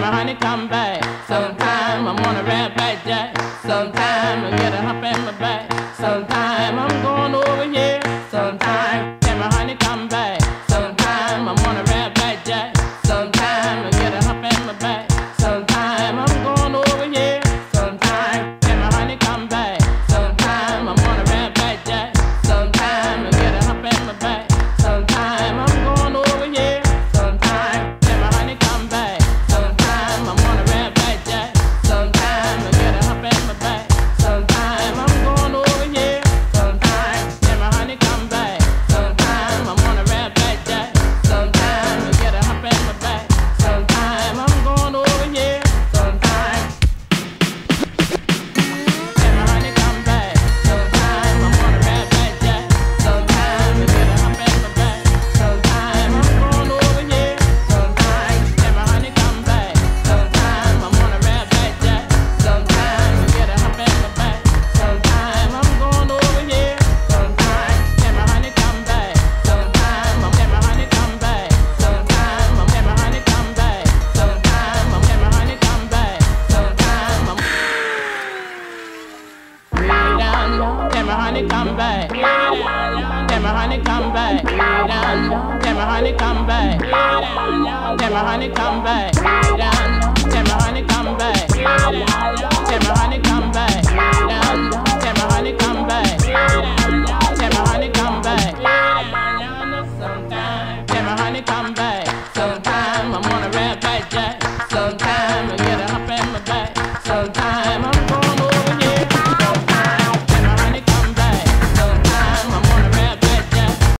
my honey come back. Sometime I'm on a red back jack. Sometime I get a hump in my back. Sometime I'm going over here. Sometime can my honey come back. Sometime I'm on a red back jack. Sometime I get a hump in my back. Sometime I'm going over here. Sometime can my honey come back. Sometime I'm on a red back jack. Sometime I get a hump in my back. Sometime I'm going over here. Sometime can my honey come back. Sometime I'm on a red back jack. Sometime I get a hump in my back. Sometime I'm going over here. Sometime can my honey come back. Sometime I'm on a red back jack. Sometime I get a hump in my back. Sometime I'm going over here. Sometime can my honey come back. Sometime I'm on a red back jack. Sometime I get a hump in my back. Sometime I'm going over here. Sometime can my honey come back. Sometime I'm on a red back jack. Sometime I get a hump in my back. Sometime I'm going over here. Sometime can my honey come back. Sometime I'm can my honey come back. Sometime I'm can my honey come back. Sometime I'm can my honey come back. Sometime I'm way down low. Can my honey come back? Can my honey come back? Down low. Can my honey come back? Can my honey come back? Down low. Can my honey come back? Can my honey come back? Down low.